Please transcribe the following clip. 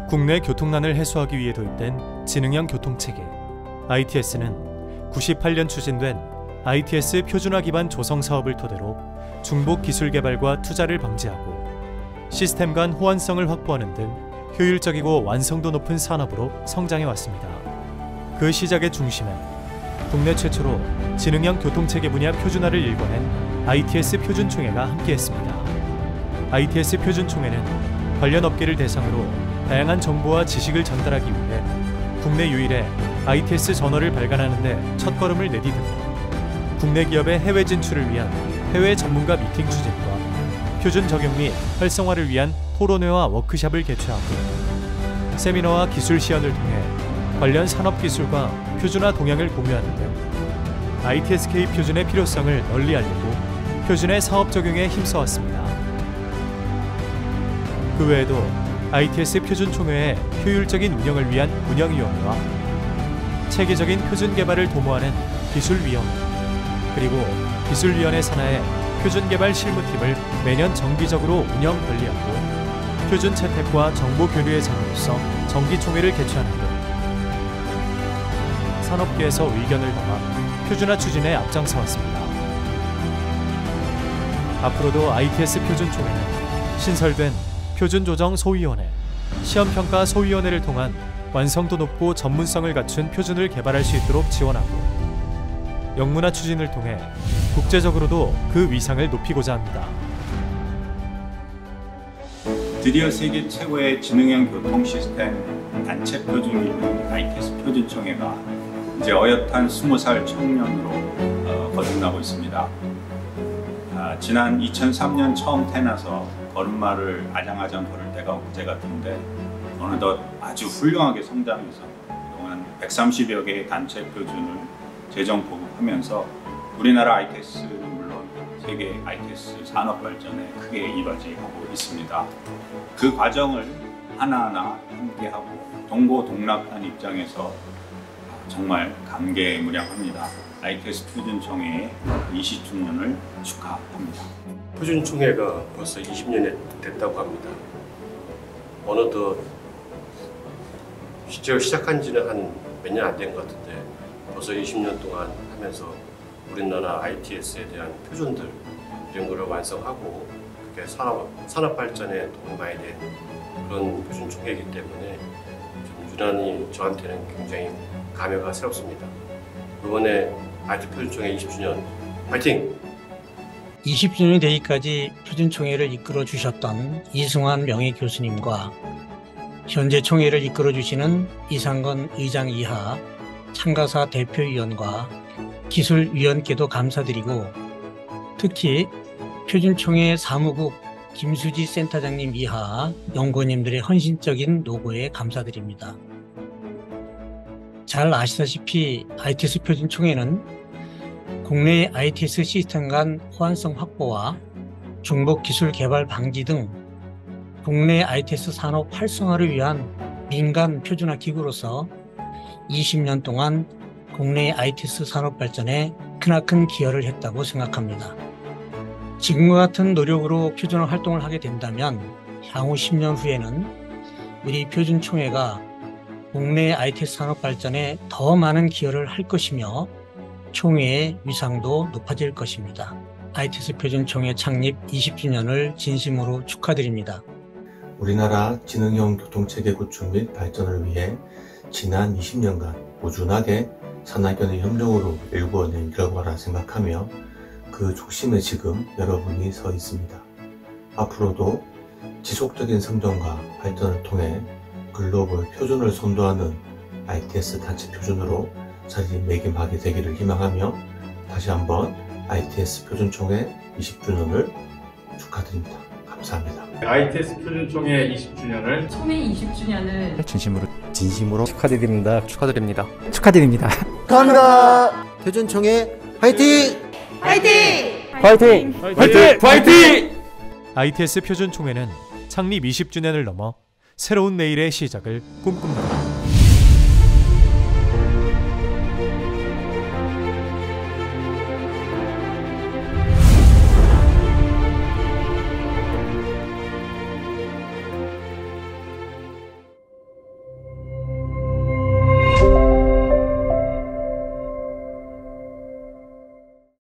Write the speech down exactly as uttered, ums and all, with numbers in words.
국내 교통난을 해소하기 위해 도입된 지능형 교통체계 아이티에스는 구십팔 년 추진된 아이티에스 표준화 기반 조성 사업을 토대로 중복 기술 개발과 투자를 방지하고 시스템 간 호환성을 확보하는 등 효율적이고 완성도 높은 산업으로 성장해 왔습니다. 그 시작의 중심엔 국내 최초로 지능형 교통체계 분야 표준화를 일궈낸 아이티에스 표준총회가 함께했습니다. 아이티에스 표준총회는 관련 업계를 대상으로 다양한 정보와 지식을 전달하기 위해 국내 유일의 아이티에스 저널을 발간하는 데 첫걸음을 내디디며 국내 기업의 해외 진출을 위한 해외 전문가 미팅 추진과 표준 적용 및 활성화를 위한 토론회와 워크숍을 개최하고 세미나와 기술 시연을 통해 관련 산업 기술과 표준화 동향을 공유하는 등 아이티에스케이 표준의 필요성을 널리 알리고 표준의 사업 적용에 힘써왔습니다. 그 외에도 아이티에스 표준총회의 효율적인 운영을 위한 운영위원회와 체계적인 표준 개발을 도모하는 기술위원회, 그리고 기술위원회 산하의 표준개발 실무팀을 매년 정기적으로 운영 관리하고 표준 채택과 정보 교류의 장으로서 정기총회를 개최하는 등 산업계에서 의견을 담아 표준화 추진에 앞장서 왔습니다. 앞으로도 아이티에스 표준총회는 신설된 표준조정 소위원회, 시험평가 소위원회를 통한 완성도 높고 전문성을 갖춘 표준을 개발할 수 있도록 지원하고 영문화 추진을 통해 국제적으로도 그 위상을 높이고자 합니다. 드디어 세계 최고의 지능형 교통 시스템 단체 표준기준 아이티에스 표준총회가 이제 어엿한 스무 살 청년으로 어, 거듭나고 있습니다. 아, 지난 이천삼 년 처음 태어나서 걸음마를 아장아장 걸을 때가 언제 같은데 어느덧 아주 훌륭하게 성장해서 그동안 백삼십여 개의 단체 표준을 재정 보급하면서 우리나라 아이티에스는 물론 세계 아이티에스 산업 발전에 크게 이바지하고 있습니다. 그 과정을 하나하나 함께하고 동고동락한 입장에서 정말 감개무량합니다. 아이티에스 표준총회의 이십 주년을 축하합니다. 표준총회가 벌써 이십 년이 됐다고 합니다. 어느덧 실제로 시작한 지는 한 몇 년 안 된 것 같은데 벌써 이십 년 동안 하면서 우리나라 아이티에스에 대한 표준들 이런 거를 완성하고 그게 산업, 산업 발전에 도움이 많이 된 그런 표준총회이기 때문에 좀 유난히 저한테는 굉장히 감회가 새롭습니다. 이번에 아이티 표준총회 이십 주년 파이팅! 이십 주년이 되기까지 표준총회를 이끌어 주셨던 이승환 명예교수님과 현재 총회를 이끌어 주시는 이상건 의장 이하 참가사 대표위원과 기술위원께도 감사드리고 특히 표준총회 사무국 김수지 센터장님 이하 연구원님들의 헌신적인 노고에 감사드립니다. 잘 아시다시피 아이티에스 표준총회는 국내 아이티에스 시스템 간 호환성 확보와 중복 기술 개발 방지 등 국내 아이티에스 산업 활성화를 위한 민간 표준화 기구로서 이십 년 동안 국내 아이티에스 산업 발전에 크나큰 기여를 했다고 생각합니다. 지금과 같은 노력으로 표준화 활동을 하게 된다면 향후 십 년 후에는 우리 표준총회가 국내 아이티에스 산업 발전에 더 많은 기여를 할 것이며 총회의 위상도 높아질 것입니다. 아이티에스 표준총회 창립 이십 주년을 진심으로 축하드립니다. 우리나라 지능형 교통체계 구축 및 발전을 위해 지난 이십 년간 꾸준하게 산학연의 협력으로 일궈낸 결과라 생각하며 그 중심에 지금 여러분이 서 있습니다. 앞으로도 지속적인 성장과 발전을 통해 글로벌 표준을 선도하는 아이티에스 단체 표준으로 자리매김하게 되기를 희망하며 다시 한번 아이티에스 표준총회 이십 주년을 축하드립니다. 감사합니다. 아이티에스 표준총회 이십 주년을 총회 이십 주년을 진심으로 진심으로 축하드립니다. 축하드립니다. 축하드립니다. 축하합니다. 표준총회 화이팅! 화이팅! 화이팅! 화이팅! 화이팅! 아이티에스 표준총회는 창립 이십 주년을 넘어 새로운 내일의 시작을 꿈꿉니다.